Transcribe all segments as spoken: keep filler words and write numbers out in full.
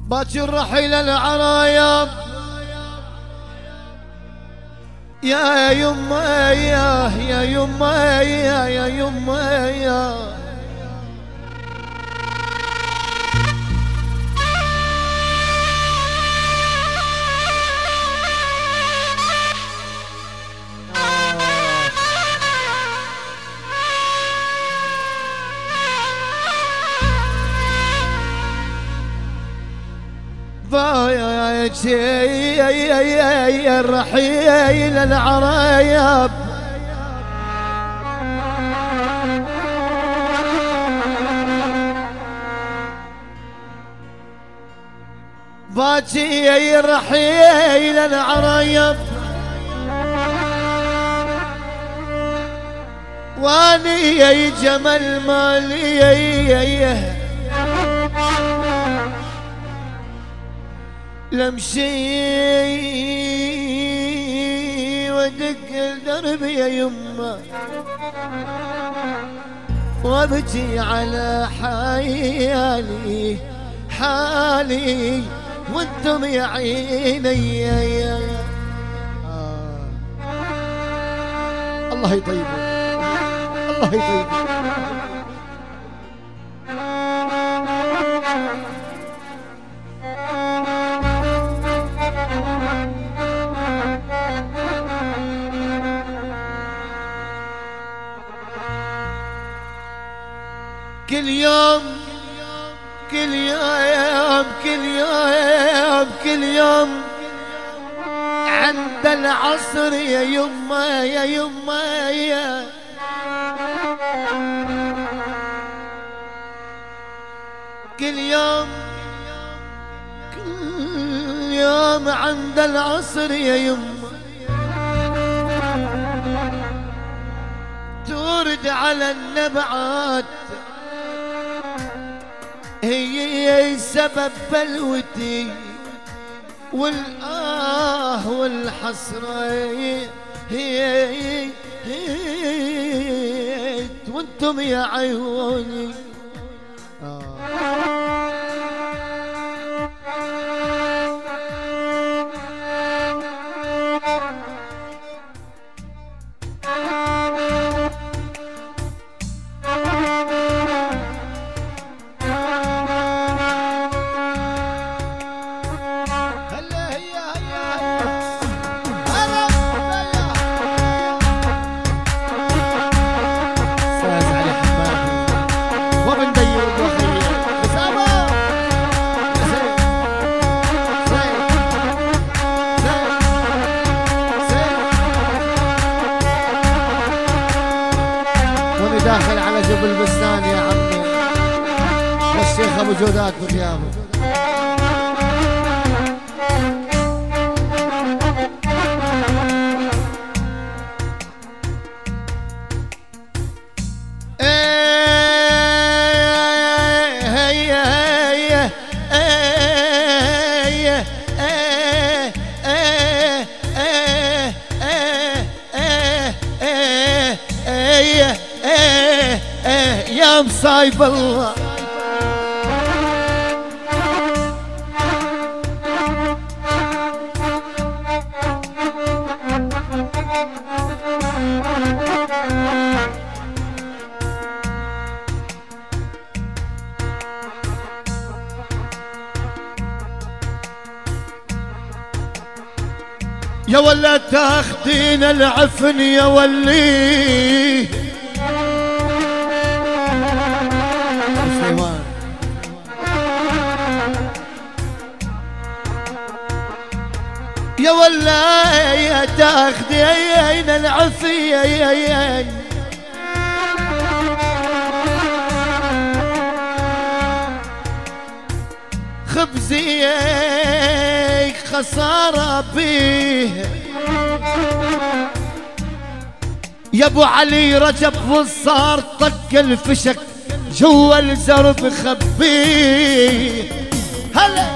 باكر رحيل العرايا يا يما يا يا يما يا يا يما يا يا الرحيل العرايب باجي يا الرحيل العرايب واني يا جمل مالي لمشي ودق الدرب يا يما وابكي على حالي حالي وانتم يا عيني يا يا آه. الله يطيبه الله يطيبه كل يوم كل يوم كل يوم كل يوم عند العصر يا يما يا يما يا كل يوم كل يوم عند العصر يا يما تورد على النبعات هي سبب بلوتي والآه والحسرة هي وانتم يا عيوني آه. داخل على جبل بستان يا عمي والشيخ ابو جودات بغيابه يا مصايب الله يا ولا تاخدين العفن يا ولي يا ولا يا تاخدين العفن خبزي خسارة بيه يا ابو علي رجب وصار طق الفشك جوا الزرب خبيه هلا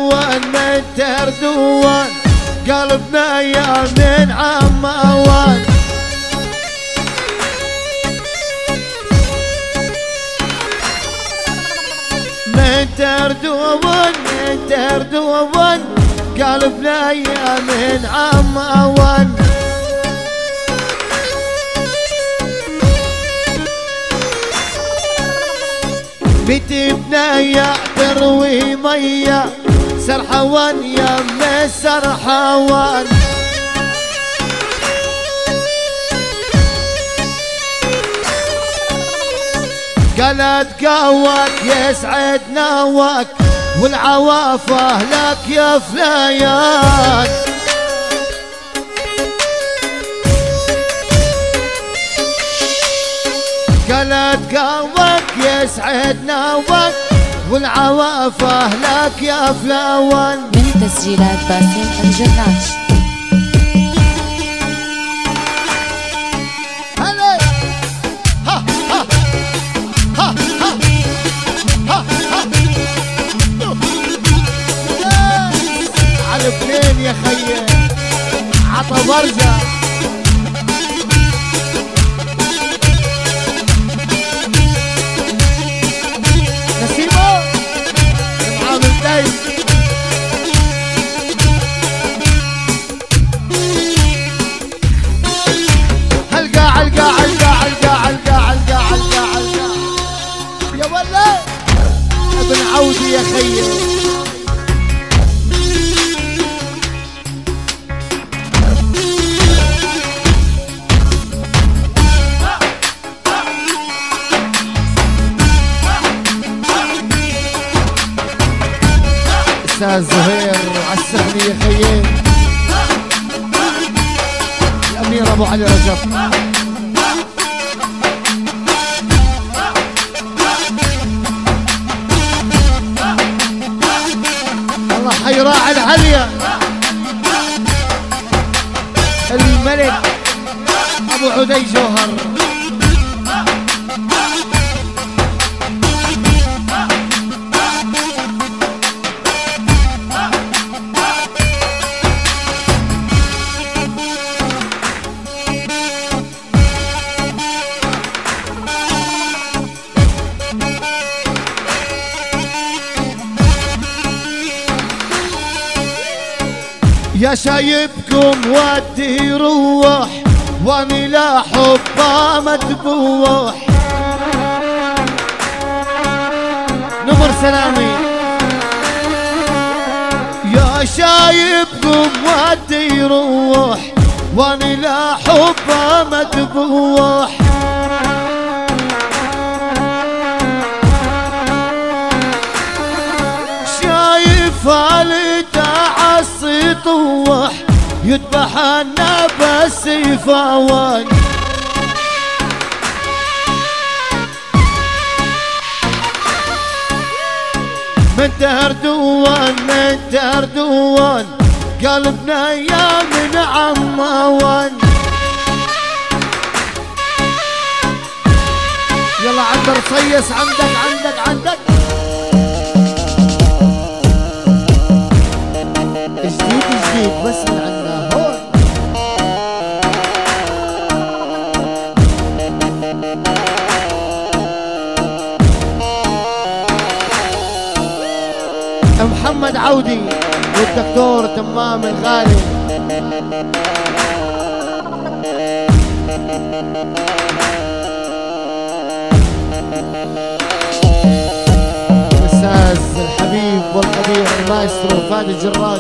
تردون من تردون قلبنا يا من عموان من تردون من تردون قلبنا يا من عموان بتبنا يا تروي مية سرحوان يا من سرحوان قالت قواك يسعد نواك والعوافة لك يا فلايان قالت قواك يسعد نواك والعوافة لك يا فلاوان. من تسجيلات باسم الجراش. هلا ها ها ها ها ها على الاثنين يا خيي عطا برجة عودي يا خيي استاذ زهير عالسهني يا خيي الامير ابو علي رجب حيراعي العليا الملك ابو عدي جوهر يا شايبكم ودي روح واني لا حبه مذبوح نمر سلامي يا شايبكم ودي روح واني لا حبه مذبوح شايف هالي يطوح يذبح النبس يفاون من تردون من تردون قلبنا يا من عموان يلا عند رصيص عندك عندك عندك جديد جديد بس من عنا هون محمد عودي والدكتور تمام الغالي الاستاذ الحبيب والقدير المايسترو فادي الجراش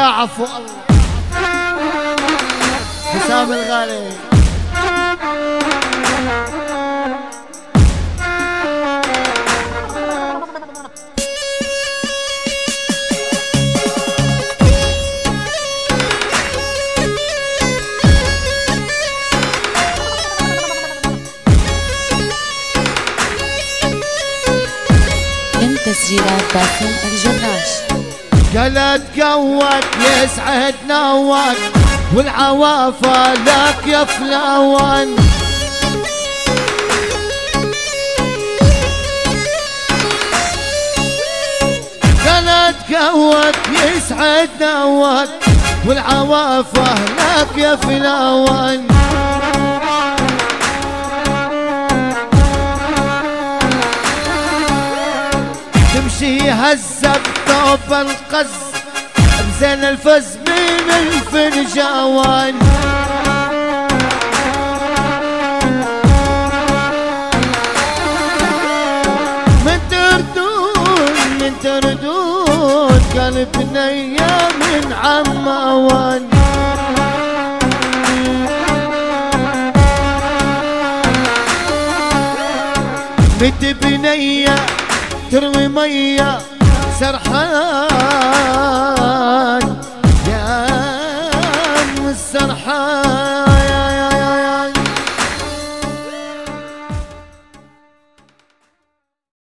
عفو الله. حسام الغالي من تسجيلات باسم الجراش. قالت قوت يسعد نوان والعوافة لك يا فلاوان. قالت قوت يسعد نوان والعوافة لك يا فلاوان. تمشي هزة بثوب القز بزين الفز من الفنجوان. من تردون من تردون قلب نيا من عموان. مت بنية تروي مية سرحان يا ام السرحان.